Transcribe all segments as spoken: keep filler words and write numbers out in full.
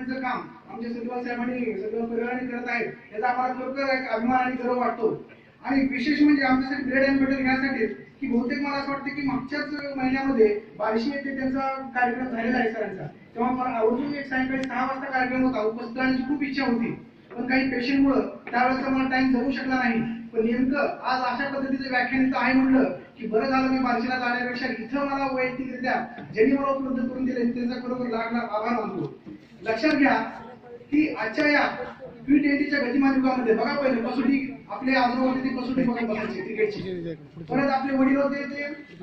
पद्धतीचं काम आमच्या सचिव साहेबांनी सचिव परिवाराने करत आहेत याचा आम्हाला खरोखर एक अभिमान आणि गर्व वाटतो। आणि विशेष म्हणजे आमच्यासाठी ब्रेड अँड बटर घ्यासाठी की बहुतेक मला असं वाटतं की मागच्याच महिन्यामध्ये बार्शी येथे त्यांचा कार्यक्रम झालेला आहे सरांचा, तेव्हा मला आवर्जून एक सायंकाळी सहा वाजता कार्यक्रम होता, उपस्थित राहण्याची खूप इच्छा होती, पण काही पेशंटमुळे त्यावेळेस मला टाइम जमू शकला नाही। पण नेमकं आज अशा पद्धतीचं व्याख्यान इथं आहे म्हणलं की बरं झालं, मी बार्शीला जाण्यापेक्षा इथं मला वैयक्तिकरित्या ज्यांनी मला उपलब्ध करून दिले त्यांचा खरोखर लाख लाख आभार मानतो। लक्षात घ्या की आजच्या या टी ट्वेंटीच्या गतिमान युगामध्ये बघा, पहिले कसोटी आपले आजोबा होते ते कसोटी बघत बसायचे क्रिकेटची, परत आपले वडील होते ते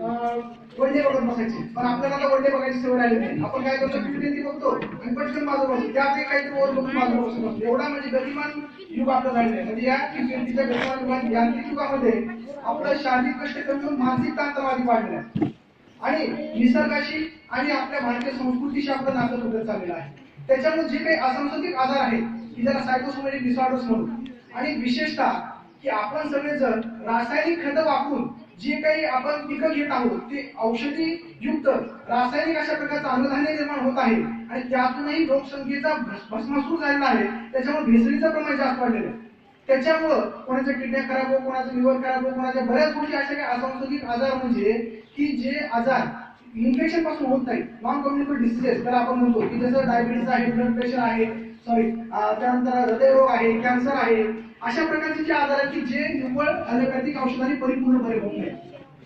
वनडे बघत बसायचे, पण आपल्याला आता वनडे बघायची सवय राहिली नाही। आपण काय करतो, टी ट्वेंटी बघतो आणि पटकन बाजू बसतो, त्यात काहीतरी ओर बघून बाजू बसतो, एवढा म्हणजे गतिमान युग आपलं झालेलं आहे। म्हणजे या टी ट्वेंटीच्या गतिमान युगात यांत्रिक युगामध्ये आपलं शारीरिक कष्ट कमी होऊन मानसिक ताणतणाव वाढलेला आहे आणि निसर्गाशी आणि आपल्या भारतीय संस्कृतीशी आपलं नातं तुटत चाललेलं आहे। त्याच्यामुळे जे काही असंस्कृतिक आजार आहेत की ज्याला सायकोसोमॅटिक डिसऑर्डर्स म्हणून, आणि विशेषतः की आपण सगळेजण रासायनिक खतं वापरून जे काही आपण पिकं घेत आहोत ते औषधी युक्त रासायनिक अशा प्रकारचं अन्नधान्य निर्माण होत आहे आणि त्यातूनही लोकसंख्येचा भस्मासूर झालेला आहे। त्याच्यामुळे भेसळीचं प्रमाण जास्त वाढलेलं आहे, त्याच्यामुळं कोणाच्या किडन्या खराब हो, कोणाचं लिव्हर खराब हो, कोणाच्या बऱ्याच गोष्टी अशा काही असंस्कृतिक आजार म्हणजे की जे आजार इन्फेक्शन पासून होत नाही, नॉन कम्युनिकेबल डिसीजेस तर आपण म्हणतो की जसं डायबिटीज आहे, ब्लड प्रेशर आहे, सॉरी त्यानंतर हृदयरोग आहे, कॅन्सर आहे, अशा प्रकारचे जे आजार आहेत की जे निव्वळ ॲलोपॅथिक औषधांनी परिपूर्ण बरे होत नाही।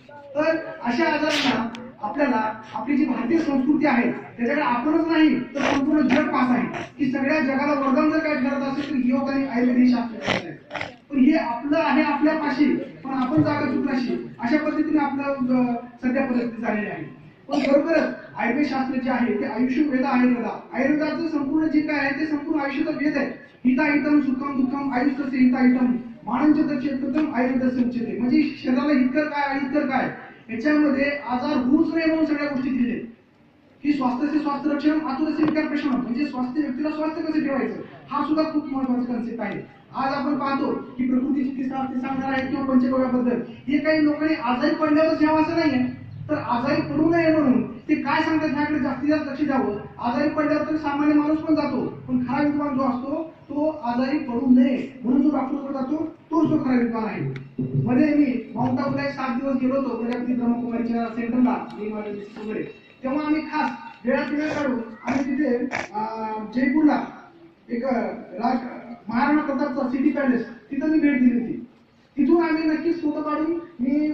तर अशा आजारांना आपल्याला आपली जी भारतीय संस्कृती आहे त्याच्याकडे आपणच नाही तर संपूर्ण जग पाहत आहे की सगळ्या जगाला वरदान जर काय करत असेल तर योग आणि आयुर्वेदिक शास्त्र आहे, पण हे आपलं आहे आपल्यापाशी, पण आपण जागा चुकलाशी अशा पद्धतीने आपलं सध्या परिस्थिती झालेली आहे। पण खरोखरच आयुर्वेद शास्त्र जे आहे ते आयुष्य वेद आयुर्वेदा आयुर्वेदाचं संपूर्ण जे काय आहे ते संपूर्ण आयुष्याचा वेद आहे। हिताहितम सुखम दुःखम आयुष्यस्य हिताहितम मानंच चेतम आयुर्वेद संचते, म्हणजे शरीराला हितकर काय अहितकर काय याच्यामध्ये आजार होऊच नये म्हणून सगळ्या गोष्टी दिले की स्वास्थ्याचे स्वास्थ्य रक्षण आतुरस्य विकार प्रश्न, म्हणजे स्वास्थ्य व्यक्तीला स्वास्थ्य कसं ठेवायचं हा सुद्धा खूप महत्वाचा कन्सेप्ट आहे। आज आपण पाहतो की प्रकृती चिकित्सा ते सांगणार आहे किंवा पंचगव्याबद्दल हे काही लोकांनी आजारी पडल्यावरच घ्यावं असं नाहीये, तर आजारी पडू नये म्हणून ते काय सांगतात ह्याकडे जास्तीत जास्त लक्ष द्यावं। आजारी पडल्यावर तर सामान्य माणूस पण जातो, पण खरा विद्वान जो असतो तो आजारी पडू नये म्हणून जो डॉक्टरकडे जातो तोच तो खरा विद्वान आहे। मध्ये मी माउंट आबूला एक सात दिवस गेलो होतो प्रजापती ब्रह्मकुमारीच्या सेंटरला वगैरे, तेव्हा आम्ही खास वेळात वेळ काढून आम्ही तिथे जयपूरला एक राज महाराणा प्रतापचा सिटी पॅलेस तिथं मी भेट दिली होती। तिथून आम्ही नक्कीच फोटो काढून मी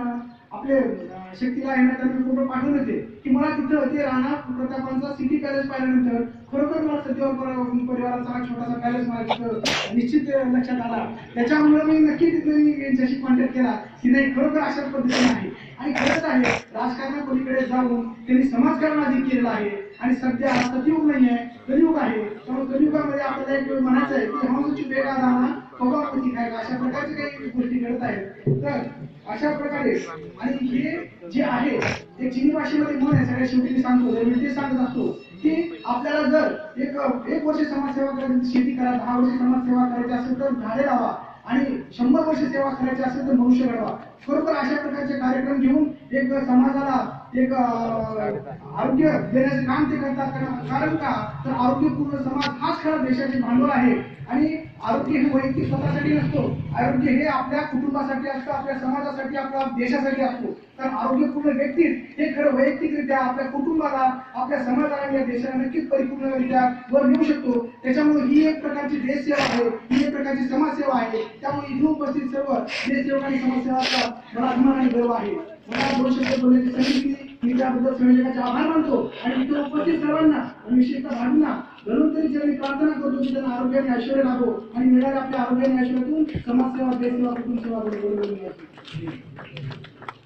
आपले शक्तीला येण्यात आम्ही फोटो पाठवले होते की मला तिथं ते राणा प्रतापांचा सिटी पॅलेस पाहिल्यानंतर खरोखर मला सचिव परिवाराचा छोटासा पॅलेस मला तिथं निश्चित लक्षात आला। त्याच्यामुळे मी नक्की तिथे मी यांच्याशी कॉन्टॅक्ट केला की नाही खरोखर अशाच पद्धतीने आहे आणि खरंच आहे राजकारणापलीकडे जाऊन त्यांनी समाजकारण अधिक केलेलं आहे आणि सध्या सतयुग नाही आहे कलियुग आहे, त्यामुळे कलियुगामध्ये आपल्याला एक वेळ म्हणायचं आहे की हंसची वेगा राहणार पगावरती काय अशा प्रकारचे काही गोष्टी घडत आहेत। तर अशा प्रकारे आणि हे जे आहे एक चिनी भाषेमध्ये म्हण आहे, सगळ्या शेवटी मी सांगतो मी ते सांगत असतो की आपल्याला जर एक एक वर्ष समाजसेवा करायची शेती करा, दहा वर्ष समाजसेवा करायची असेल तर झाडे लावा आणि शंभर वर्ष सेवा करायची असेल तर मनुष्य घडवा। खरोखर अशा प्रकारचे कार्यक्रम घेऊन एक समाजाला एक आरोग्य देण्याचे काम ते करतात, कारण का तर आरोग्यपूर्ण समाज हाच खरा देशाचे भांडवल आहे आणि आरोग्य हे वैयक्तिक स्वतःसाठी नसतो, आरोग्य हे आपल्या कुटुंबासाठी असतं, आपल्या समाजासाठी आपल्या देशासाठी असतो। तर आरोग्यपूर्ण व्यक्तीच हे खरं वैयक्तिकरित्या आपल्या कुटुंबाला आपल्या समाजाला या देशाला नक्कीच परिपूर्णरित्या वर नेऊ शकतो। त्याच्यामुळे ही एक प्रकारची देशसेवा आहे, ही एक प्रकारची समाजसेवा आहे। त्यामुळे इथे उपस्थित सर्व देशसेवक आणि समाजसेवाचा मला अभिमान आणि गर्व आहे। मला दोन शब्द बोलण्याची संधी दिली मी त्याबद्दल संयोजकाचे आभार मानतो आणि इथे उपस्थित सर्वांना आणि विशेषतः भाऊंना धन्वंतरी चरणी प्रार्थना करतो की त्यांना आरोग्याने ऐश्वर्य लाभो आणि मिळाल्या आपल्या आरोग्याने ऐश्वर्यातून समाजसेवा देशसेवा कुटुंब सेवा बरोबर